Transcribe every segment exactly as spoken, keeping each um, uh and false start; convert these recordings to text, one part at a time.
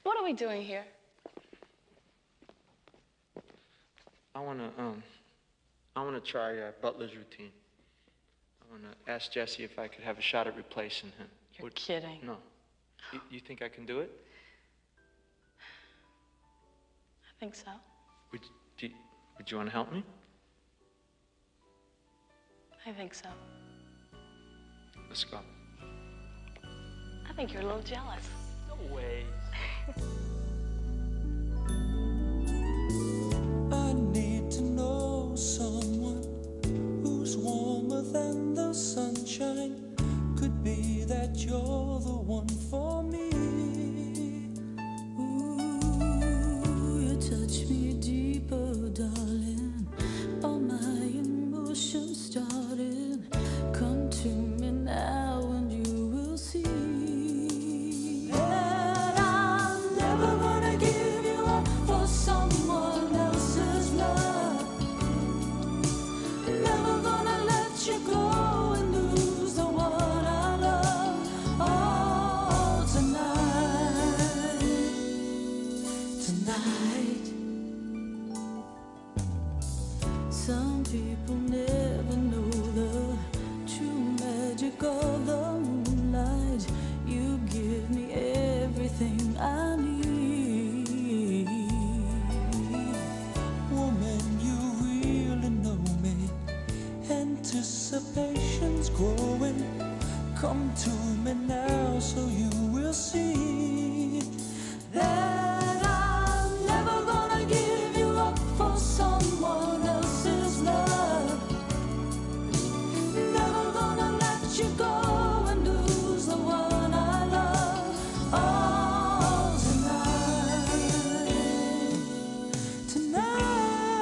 What are we doing here? I wanna, um, I wanna try uh, Butler's routine. I wanna ask Jesse if I could have a shot at replacing him. You're Would, kidding. No. You, you think I can do it? I think so. Would, do you, would you wanna help me? I think so. Let's go. I think you're a little jealous. No way. I need to know someone who's warmer than the sunshine. Could be that you're the one for me. Ooh, you touch me deeper, darling. All my emotions started. Come to me now and you will see that I'm never gonna give you up for someone else's love. Never gonna let you go and lose the one I love. Oh, tonight, tonight. Some people never know the true magic of the moonlight. You give me everything I need. Woman, you really know me. Anticipation's growing. Come to me now so you will see that I'm never gonna give you up for someone else's love. Never gonna let you go and lose the one I love. Oh, tonight, tonight.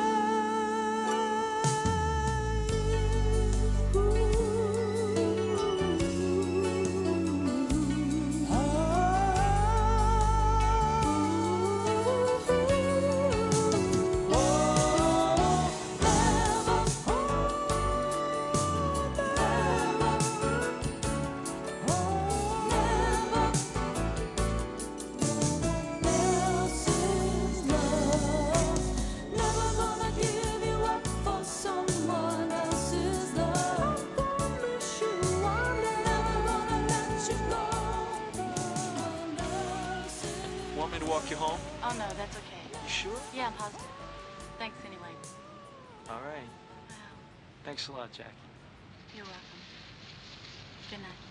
Want me to walk you home? Oh, no, that's okay. You sure? Yeah, I'm positive. Thanks anyway. All right. Wow. Thanks a lot, Jackie. You're welcome. Good night.